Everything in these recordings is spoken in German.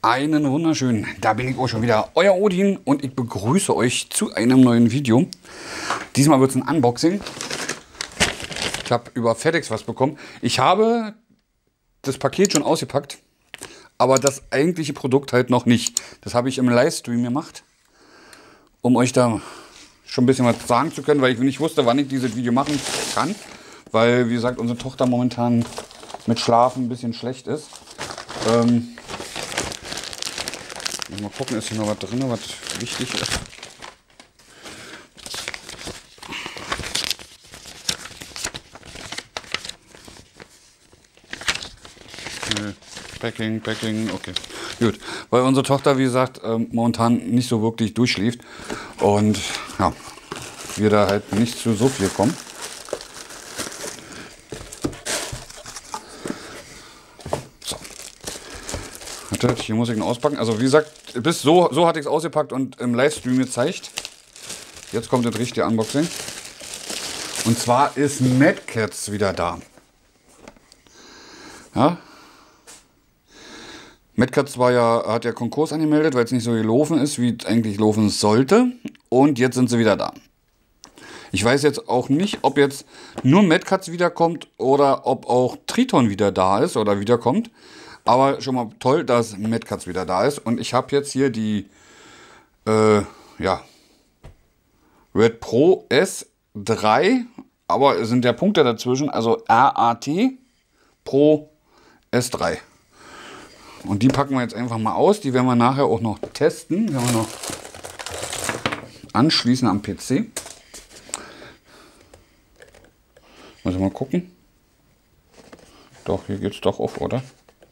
Einen wunderschönen, da bin ich auch schon wieder, euer Odin und ich begrüße euch zu einem neuen Video. Diesmal wird es ein Unboxing. Ich habe über FedEx was bekommen. Ich habe das Paket schon ausgepackt, aber das eigentliche Produkt halt noch nicht. Das habe ich im Livestream gemacht, um euch da schon ein bisschen was sagen zu können, weil ich nicht wusste, wann ich dieses Video machen kann. Weil, wie gesagt, unsere Tochter momentan mit Schlafen ein bisschen schlecht ist. Mal gucken, ist hier noch was drin, was wichtig ist. Packing, okay. Gut, weil unsere Tochter, wie gesagt, momentan nicht so wirklich durchschläft und ja, wir da halt nicht zu so viel kommen. So. Warte, hier muss ich ihn auspacken. Also wie gesagt, bis so hatte ich es ausgepackt und im Livestream gezeigt. Jetzt kommt das richtige Unboxing. Und zwar ist Mad Catz wieder da. Ja. Mad Catz hat ja Konkurs angemeldet, weil es nicht so gelaufen ist, wie es eigentlich laufen sollte. Und jetzt sind sie wieder da. Ich weiß jetzt auch nicht, ob jetzt nur Mad Catz wiederkommt oder ob auch Triton wieder da ist oder wiederkommt. Aber schon mal toll, dass Mad Catz wieder da ist. Und ich habe jetzt hier die Red Pro S3, aber es sind ja Punkte dazwischen, also RAT Pro S3. Und die packen wir jetzt einfach mal aus. Die werden wir nachher auch noch testen. Die werden wir noch anschließen am PC. Muss ich mal gucken. Doch, hier geht es doch auf, oder?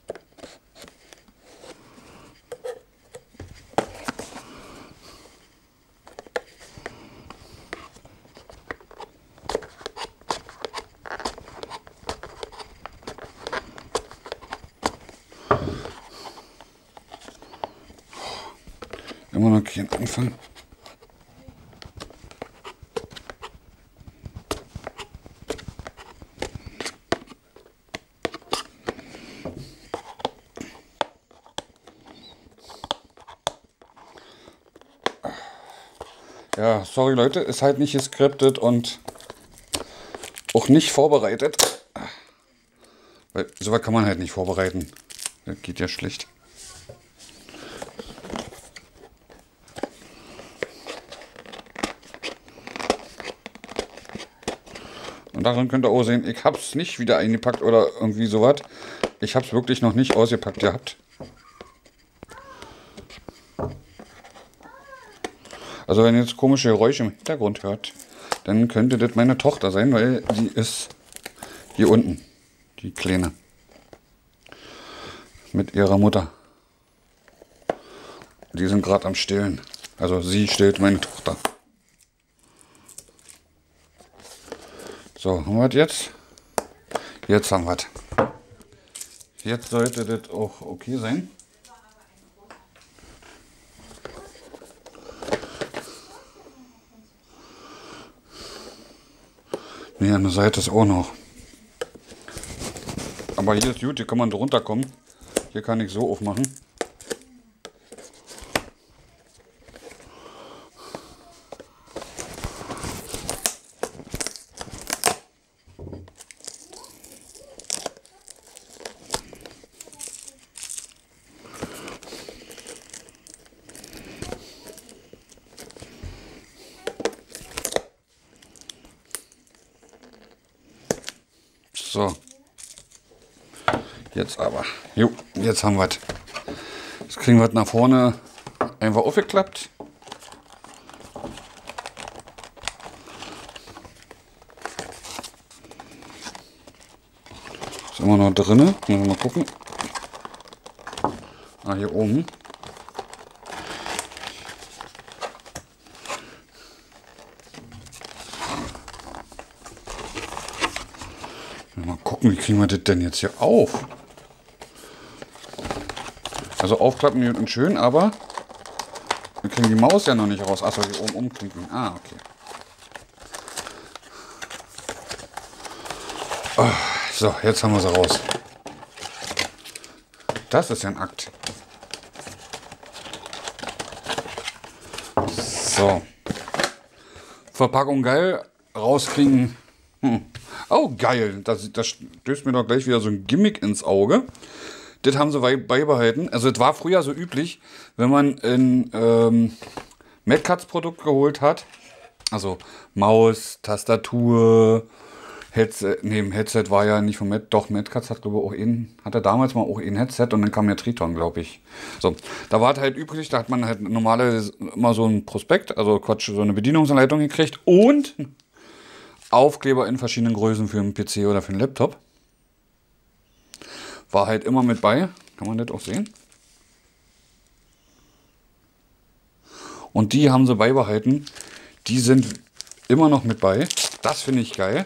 Immer noch kein Anfang. Ja, sorry Leute, ist halt nicht geskriptet und auch nicht vorbereitet. Weil sowas kann man halt nicht vorbereiten. Das geht ja schlecht. Und daran könnt ihr auch sehen, ich habe es nicht wieder eingepackt oder irgendwie sowas. Ich habe es wirklich noch nicht ausgepackt gehabt. Also wenn ihr jetzt komische Geräusche im Hintergrund hört, dann könnte das meine Tochter sein, weil die ist hier unten, die Kleine, mit ihrer Mutter. Die sind gerade am Stillen. Also sie stillt meine Tochter. So, haben wir das jetzt? Jetzt haben wir es. Jetzt sollte das auch okay sein. Ne, an der Seite ist auch noch. Aber hier ist gut, hier kann man drunter kommen. Hier kann ich so aufmachen. So, jetzt aber. Jo, jetzt haben wir es. Jetzt kriegen wir es nach vorne einfach aufgeklappt. Ist immer noch drin. Müssen wir mal gucken. Ah, hier oben. Mal gucken, wie kriegen wir das denn jetzt hier auf? Also aufklappen gut und schön, aber wir kriegen die Maus ja noch nicht raus. Achso, hier oben umknicken. Ah, okay. Oh, so, jetzt haben wir sie raus. Das ist ja ein Akt. So. Verpackung geil. Rauskriegen. Oh, geil. Das stößt mir doch gleich wieder so ein Gimmick ins Auge. Das haben sie beibehalten. Also, es war früher so üblich, wenn man ein Mad Cuts Produkt geholt hat. Also, Maus, Tastatur, Headset. Ne, Headset war ja nicht von Mad. Doch, Mad Cuts hat, glaube ich, hatte damals mal auch ein Headset und dann kam ja Triton, glaube ich. So, da war es halt üblich, da hat man halt normalerweise immer so ein Prospekt, also Quatsch, so eine Bedienungsanleitung gekriegt und Aufkleber in verschiedenen Größen für einen PC oder für einen Laptop. War halt immer mit bei. Kann man das auch sehen? Und die haben sie beibehalten. Die sind immer noch mit bei. Das finde ich geil.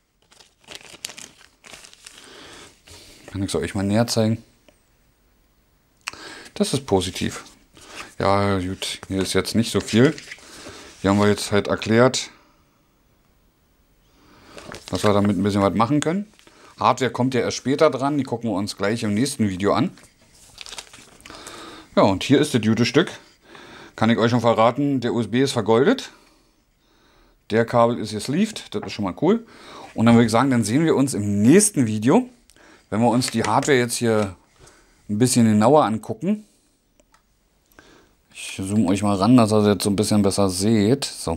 Kann ich es euch mal näher zeigen. Das ist positiv. Ja, gut. Hier ist jetzt nicht so viel. Hier haben wir jetzt halt erklärt, dass wir damit ein bisschen was machen können. Hardware kommt ja erst später dran. Die gucken wir uns gleich im nächsten Video an. Ja, und hier ist das gute Stück. Kann ich euch schon verraten, der USB ist vergoldet. Der Kabel ist gesleeved. Das ist schon mal cool. Und dann würde ich sagen, dann sehen wir uns im nächsten Video, wenn wir uns die Hardware jetzt hier ein bisschen genauer angucken. Ich zoome euch mal ran, dass ihr das jetzt so ein bisschen besser seht. So.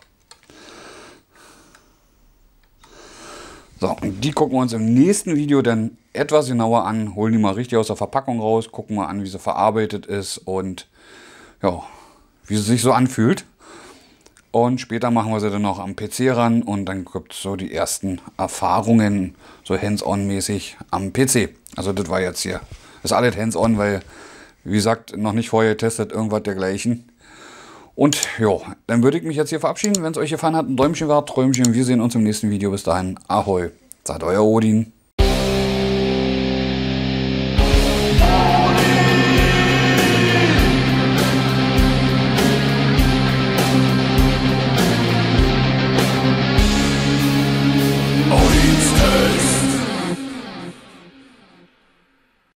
So, und die gucken wir uns im nächsten Video dann etwas genauer an, holen die mal richtig aus der Verpackung raus, gucken mal an, wie sie verarbeitet ist und ja, wie sie sich so anfühlt. Und später machen wir sie dann noch am PC ran und dann gibt es so die ersten Erfahrungen, so hands-on-mäßig am PC. Also das war jetzt hier, das ist alles hands-on, weil, wie gesagt, noch nicht vorher getestet, irgendwas dergleichen. Und ja, dann würde ich mich jetzt hier verabschieden. Wenn es euch gefallen hat, ein Däumchen war, Träumchen. Wir sehen uns im nächsten Video. Bis dahin, ahoi, sagt euer Odin.